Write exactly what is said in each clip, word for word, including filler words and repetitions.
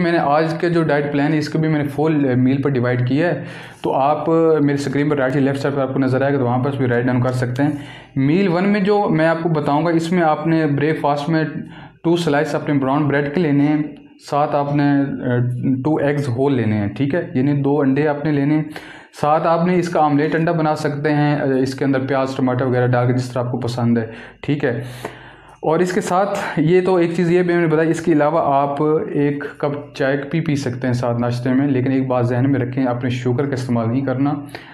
मैंने आज के जो डाइट प्लान है इसको भी मैंने फुल मील पर डिवाइड किया है। तो आप मेरे स्क्रीन पर राइट से लेफ्ट साइड पर आपको नज़र आएगा, तो वहाँ पर भी राइट डाउन कर सकते हैं। मील वन में जो मैं आपको बताऊँगा, इसमें आपने ब्रेकफास्ट में टू स्लाइस अपने ब्राउन ब्रेड के लेने हैं, साथ आपने टू एग्स होल लेने हैं, ठीक है, यानी दो अंडे आपने लेने हैं। साथ आपने इसका आमलेट अंडा बना सकते हैं, इसके अंदर प्याज टमाटर वगैरह डाल के जिस तरह आपको पसंद है, ठीक है। और इसके साथ ये तो एक चीज़ ये भी मैंने बताई, इसके अलावा आप एक कप चाय भी पी सकते हैं साथ नाश्ते में। लेकिन एक बात जहन में रखें, आपने शुगर का इस्तेमाल नहीं करना,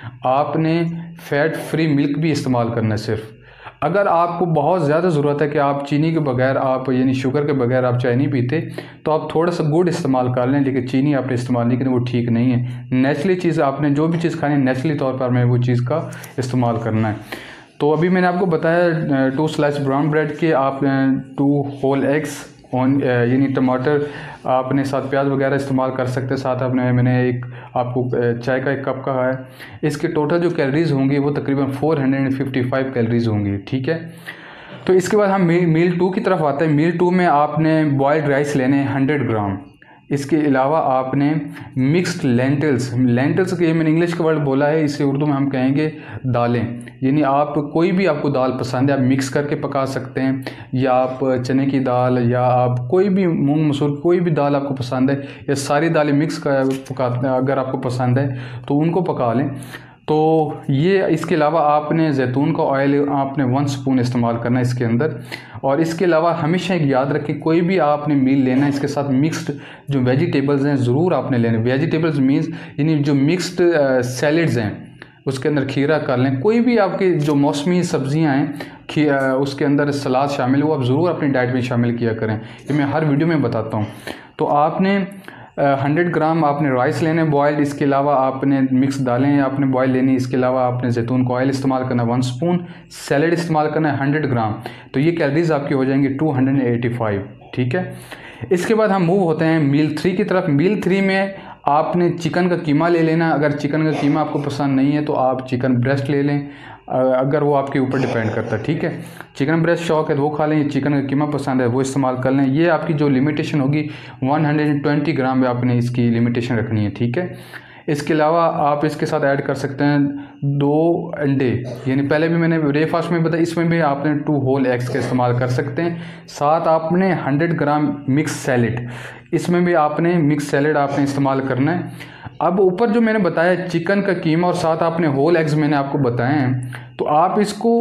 आपने फ़ैट फ्री मिल्क भी इस्तेमाल करना है सिर्फ। अगर आपको बहुत ज़्यादा ज़रूरत है कि आप चीनी के बगैर आप यानी शुगर के बगैर आप चाय नहीं पीते, तो आप थोड़ा सा गुड़ इस्तेमाल कर लें, लेकिन चीनी आपने इस्तेमाल नहीं करनी, वो ठीक नहीं है। नेचुरली चीज़ आपने जो भी चीज़ खानी है नेचुरली तौर पर हमें वो चीज़ का इस्तेमाल करना है। तो अभी मैंने आपको बताया टू स्लाइस ब्राउन ब्रेड के, आप टू होल एग्स ऑन यानी टमाटर आपने साथ प्याज वगैरह इस्तेमाल कर सकते हैं। साथ आपने मैंने एक आपको चाय का एक कप का है। इसके टोटल जो कैलोरीज होंगी वो तकरीबन four hundred fifty five calories होंगी, ठीक है। तो इसके बाद हम मील मील टू की तरफ आते हैं। मील टू में आपने बॉयल्ड राइस लेने हैं हंड्रेड ग्राम। इसके अलावा आपने मिक्स्ड लेंटल्स, लेंटल्स के मैंने इंग्लिश का वर्ड बोला है, इसे उर्दू में हम कहेंगे दालें, यानी आप कोई भी आपको दाल पसंद है आप मिक्स करके पका सकते हैं, या आप चने की दाल या आप कोई भी मूंग मसूर कोई भी दाल आपको पसंद है, या सारी दालें मिक्स कर पकाते हैं अगर आपको पसंद है तो उनको पका लें। तो ये इसके अलावा आपने जैतून का ऑयल आपने वन स्पून इस्तेमाल करना है इसके अंदर। और इसके अलावा हमेशा एक याद रखें, कोई भी आपने मील लेना है इसके साथ मिक्स्ड जो वेजिटेबल्स हैं ज़रूर आपने लेने। वेजिटेबल्स मीन्स यानी जो मिक्स्ड सैलड्स हैं, उसके अंदर खीरा कर लें, कोई भी आपकी जो मौसमी सब्जियां हैं उसके अंदर सलाद शामिल हो, आप ज़रूर अपनी डाइट में शामिल किया करें, ये मैं हर वीडियो में बताता हूँ। तो आपने हंड्रेड ग्राम आपने राइस लेने बॉयल्ड, इसके अलावा आपने मिक्स दालें आपने बॉयल लेनी, इसके अलावा आपने जैतून का ऑयल इस्तेमाल करना वन स्पून, सैलड इस्तेमाल करना है हंड्रेड ग्राम। तो ये कैलोरीज आपकी हो जाएंगी टू हंड्रेड एटी फाइव, ठीक है। इसके बाद हम मूव होते हैं मील थ्री की तरफ। मील थ्री में आपने चिकन का कीमा ले लेना। अगर चिकन का कीमा आपको पसंद नहीं है तो आप चिकन ब्रेस्ट ले लें, अगर वो आपके ऊपर डिपेंड करता है, ठीक है। चिकन ब्रेस्ट शौक है तो वो खा लें, चिकन का कीमा पसंद है वो इस्तेमाल कर लें। ये आपकी जो लिमिटेशन होगी वन हंड्रेड ट्वेंटी ग्राम में आपने इसकी लिमिटेशन रखनी है, ठीक है। इसके अलावा आप इसके साथ ऐड कर सकते हैं दो अंडे, यानी पहले भी मैंने ब्रेकफास्ट में बताया, इसमें भी आपने टू होल एग्स का इस्तेमाल कर सकते हैं। साथ आपने हंड्रेड ग्राम मिक्स सैलेड, इसमें भी आपने मिक्स सैलेड आपने इस्तेमाल करना है। अब ऊपर जो मैंने बताया चिकन का कीमा और साथ आपने होल एग्स मैंने आपको बताए हैं, तो आप इसको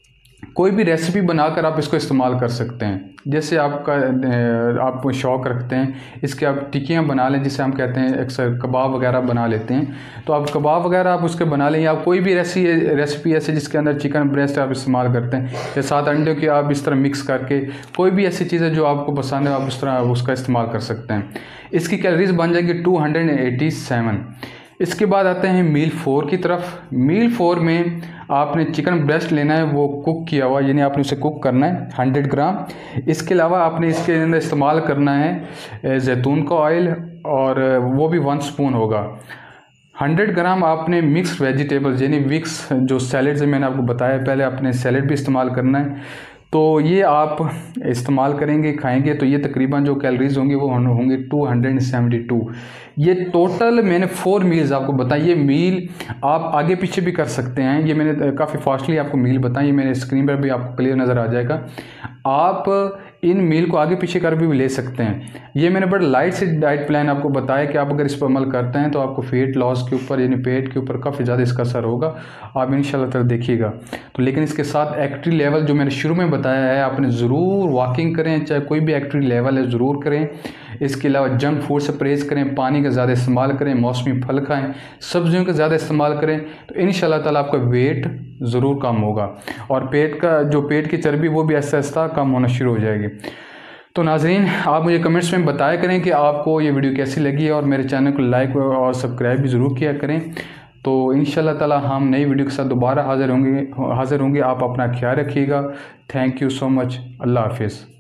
कोई भी रेसिपी बनाकर आप इसको इस्तेमाल कर सकते हैं। जैसे आपका आप शौक़ रखते हैं इसके, आप टिक्कियाँ बना लें, जिसे हम कहते हैं अक्सर कबाब वगैरह बना लेते हैं, तो आप कबाब वगैरह आप उसके बना लें, या कोई भी रेसी रेसिपी ऐसे जिसके अंदर चिकन ब्रेस्ट आप इस्तेमाल करते हैं, या सात अंडे की आप इस तरह मिक्स करके कोई भी ऐसी चीज़ है जो आपको पसंद है आप उस तरह उसका इस्तेमाल कर सकते हैं। इसकी कैलोरीज बन जाएंगी टू हंड्रेड एटी सेवन। इसके बाद आते हैं मील फोर की तरफ। मील फोर में आपने चिकन ब्रेस्ट लेना है, वो कुक किया हुआ, यानी आपने उसे कुक करना है हंड्रेड ग्राम। इसके अलावा आपने इसके अंदर इस्तेमाल करना है जैतून का ऑयल, और वो भी वन स्पून होगा। हंड्रेड ग्राम आपने मिक्स वेजिटेबल्स यानी मिक्स जो सैलेड्स मैंने आपको बताया पहले, आपने सैलेड भी इस्तेमाल करना है। तो ये आप इस्तेमाल करेंगे खाएंगे तो ये तकरीबन जो कैलोरीज होंगी वो होंगे टू हंड्रेड सेवेंटी टू। ये टोटल मैंने फोर मील्स आपको बताई। ये मील आप आगे पीछे भी कर सकते हैं, ये मैंने काफ़ी फास्टली आपको मील बताई, ये मेरे स्क्रीन पर भी आपको क्लियर नज़र आ जाएगा। आप इन मील को आगे पीछे कर भी ले सकते हैं। ये मैंने बड़ा लाइट से डाइट प्लान आपको बताया कि आप अगर इस पर अमल करते हैं तो आपको वेट लॉस के ऊपर यानी पेट के ऊपर काफ़ी ज़्यादा इसका असर होगा, आप इंशाल्लाह तक देखिएगा। तो लेकिन इसके साथ एक्टिव लेवल जो मैंने शुरू में बताया है, आपने ज़रूर वॉकिंग करें, चाहे कोई भी एक्टिव लेवल है ज़रूर करें। इसके अलावा जंक फूड से परहेज़ करें, पानी का ज़्यादा इस्तेमाल करें, मौसमी फल खाएँ, सब्जियों का ज़्यादा इस्तेमाल करें, तो इंशाल्लाह ताला आपका वेट ज़रूर कम होगा और पेट का जो पेट की चर्बी वो भी आहिस्ता आहिस्ता कम होना शुरू हो जाएगी। तो नाज़रीन, आप मुझे कमेंट्स में बताया करें कि आपको ये वीडियो कैसी लगी है, और मेरे चैनल को लाइक और सब्सक्राइब भी ज़रूर किया करें। तो इंशाल्लाह ताला हम नई वीडियो के साथ दोबारा हाज़िर होंगे हाज़िर होंगे आप अपना ख्याल रखिएगा। Thank you so much. अल्लाह हाफिज़।